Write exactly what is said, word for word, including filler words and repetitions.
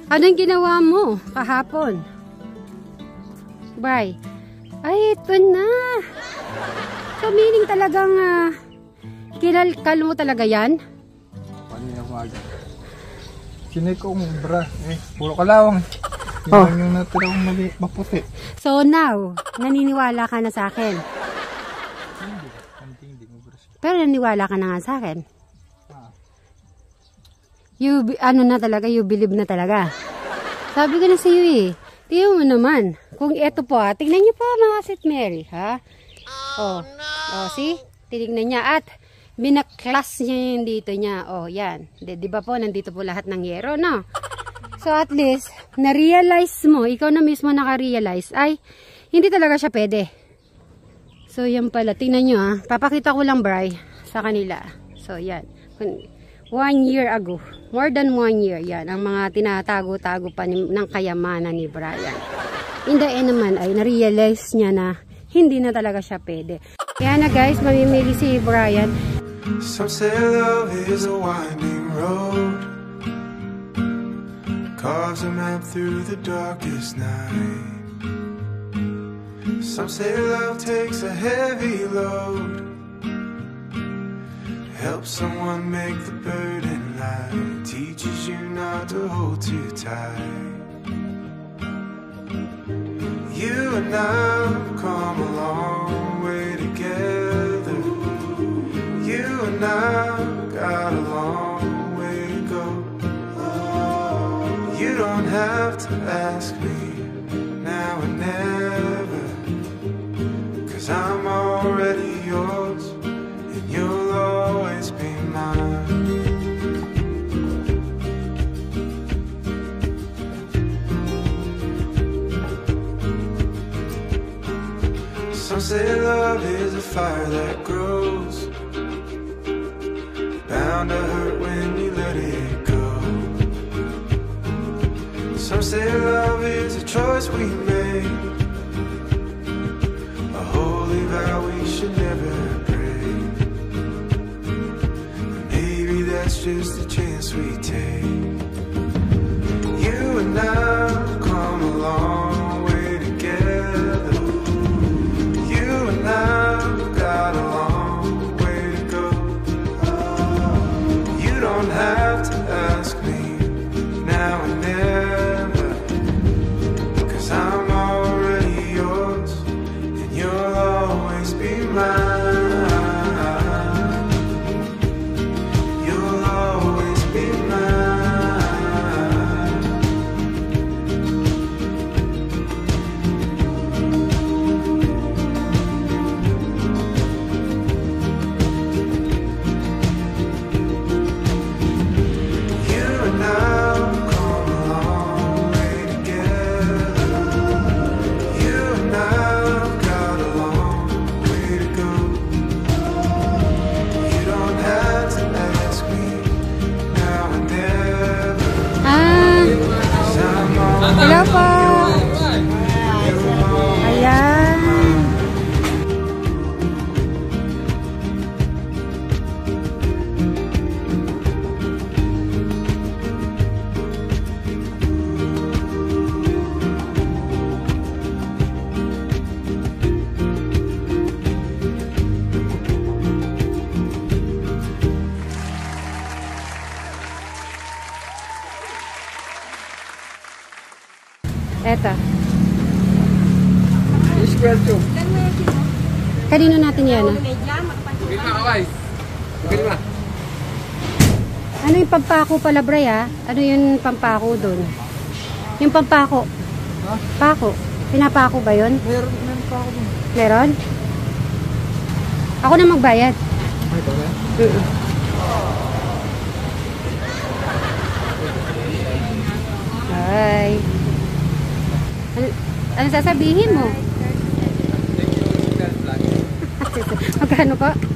Anong ginawa mo kahapon? Bye. Ay, ito na. So, meaning talagang uh, kinalkal mo talaga yan? Kanina umaga. Sinay ko kong bra. Eh, puro kalawang. Yun Oh. yung natira kong mali, maputi. So, now, naniniwala ka na sa akin. Hindi. Hindi, hindi mo bra siya. Pero naniniwala ka na nga sa akin. Ah. You, ano na talaga, you believe na talaga. Sabi ko na sa iyo eh. Tingnan mo naman. Kung ito po ha, tingnan niyo po mga St. Mary ha. Oh, oh, see? Tinignan niya at binaklas niya yung dito niya. Oh, yan. Di, di ba po, nandito po lahat ng yero, no? So at least, na-realize mo, ikaw na mismo naka-realize, ay, hindi talaga siya pwede. So yan pala, tingnan niyo ha. Papakita ko lang, Bri, sa kanila. So yan. One year ago, more than one year, yan, ang mga tinatago-tago pa ni, ng kayamanan ni Brian. In the end naman ay na-realize niya na hindi na talaga siya pwede. Kaya na guys, mamimili si Brian. Some say love is a winding road, carves a map through the darkest night. Some say love takes a heavy load, helps someone make the burden light, teaches you not to hold too tight. You and I have come a long way together. You and I got a long way to go. You don't have to ask me now or never, 'cause I'm already yours and you'll always be mine. Some say love is a fire that grows, bound to hurt when you let it go. Some say love is a choice we make, a holy vow we should never break. Maybe that's just a chance we take. You and I have come a long way together. You and I have got a long way to go. You don't have to ask me now and never, 'cause I'm already yours and you'll always be mine. You'll always be mine. You and I have come a long way together. You and I have got a long way to go. You don't have to ask me now and never, Ah, 'cause I'm hello po. already Ayan. Eto. Square two. Kanino natin yan ah? Bigil na, kaway. Bigil na. Ano yung pampako pala, Bray, ha? Ano yung pampako dun? Yung pampako. Ha? Pako. Pinapako ba yun? Meron, meron pa ako dun. Meron? Ako na magbayad. Ay, ito na. Mm-mm. Ay. Ano, ano sasabihin mo? Thank you, God bless. Magkano po?